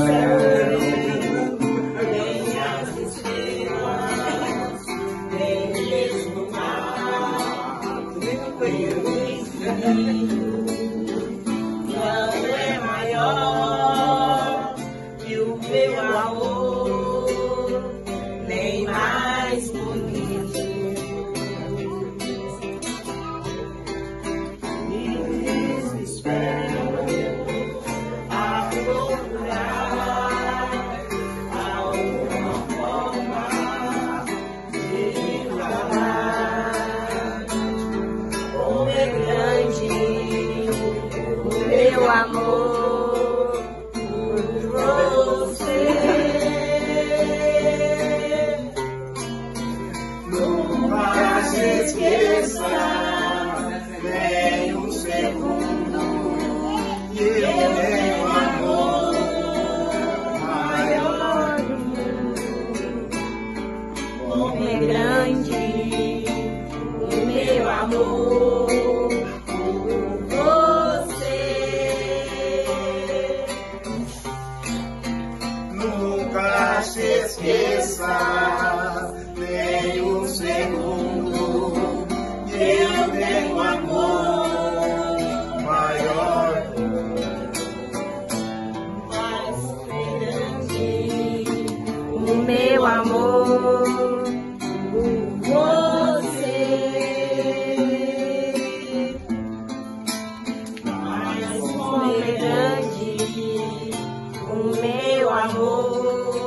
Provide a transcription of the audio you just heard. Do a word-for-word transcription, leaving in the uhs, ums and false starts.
céu, nem as estrelas, nem mesmo o mar, nem o infinito, não é maior que o meu amor, nem mais bonito. Me desespero a procurar alguma forma de falar. Como é grande o meu amor por você. Nunca se esqueça, nem um segundo, que eu tenho amor maior do mundo. Como é grande o meu amor por você. Nunca se esqueça, nem um segundo, que eu tenho amor maior do mundo. Mas grande o meu amor por você. Mas como é grande o meu amor